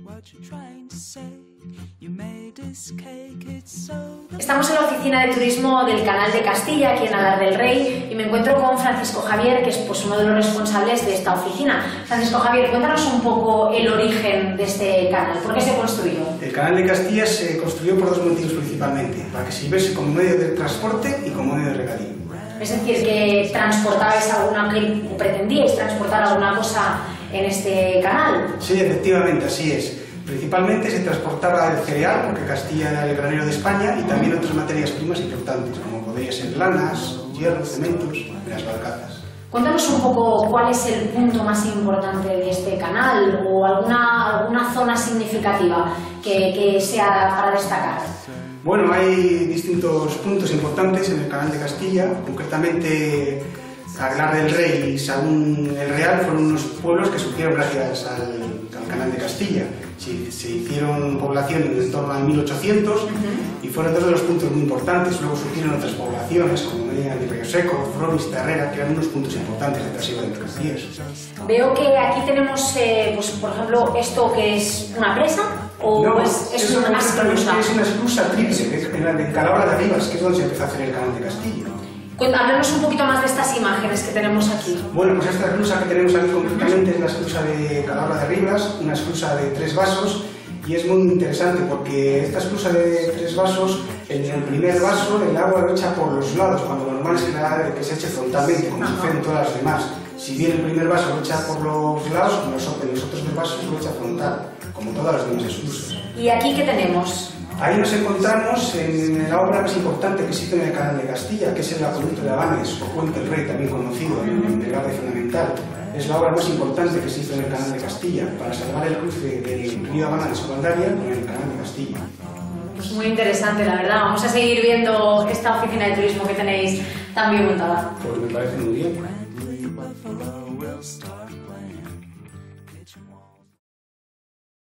Estamos en la oficina de turismo del Canal de Castilla, aquí en Alar del Rey, y me encuentro con Francisco Javier, que es uno de los responsables de esta oficina. Francisco Javier, cuéntanos un poco el origen de este canal. ¿Por qué se construyó? El Canal de Castilla se construyó por dos motivos principalmente: para que sirviese como medio de transporte y como medio de regadío. Es decir, que transportabais o pretendíais transportar alguna cosa en este canal. Sí, efectivamente, así es. Principalmente se transportaba el cereal, porque Castilla era el granero de España, y también otras materias primas importantes, como podrían ser lanas, hierro, cementos y las barcazas. Cuéntanos un poco cuál es el punto más importante de este canal, o alguna zona significativa que sea para destacar. Bueno, hay distintos puntos importantes en el Canal de Castilla. Concretamente, Alar del Rey y Sahagún el Real fueron unos pueblos que surgieron gracias al Canal de Castilla. Se hicieron poblaciones en torno al 1800 y fueron dos de los puntos muy importantes. Luego surgieron otras poblaciones como Medina de Río Seco, Fromis, Terrera, que eran unos puntos importantes de trasiego de mercancías. Veo que aquí tenemos, pues, por ejemplo, esto que es una presa, o no, es una esclusa. Es una esclusa triple, que es en Calabra de Rivas, que es donde se empezó a hacer el Canal de Castilla. Háblanos un poquito más de estas imágenes que tenemos aquí. Bueno, pues esta esclusa que tenemos aquí concretamente es la esclusa de Calabra de Rivas, una esclusa de 3 vasos, y es muy interesante porque esta esclusa de 3 vasos, en el primer vaso el agua lo echa por los lados, cuando lo normal es que se eche frontalmente, como sucede en todas las demás. Si bien el primer vaso lo echa por los lados, en los otros 2 vasos lo echa frontal, como todas las demás esclusas. ¿Y aquí qué tenemos? Ahí nos encontramos en la obra más importante que existe en el Canal de Castilla, que es el acueducto de Abanes, o Puente del Rey, también conocido en el grado fundamental. Es la obra más importante que se hizo en el Canal de Castilla, para salvar el cruce del río Habana de Secundaria con el Canal de Castilla. Pues muy interesante, la verdad. Vamos a seguir viendo esta oficina de turismo que tenéis tan bien montada. Pues me parece muy bien.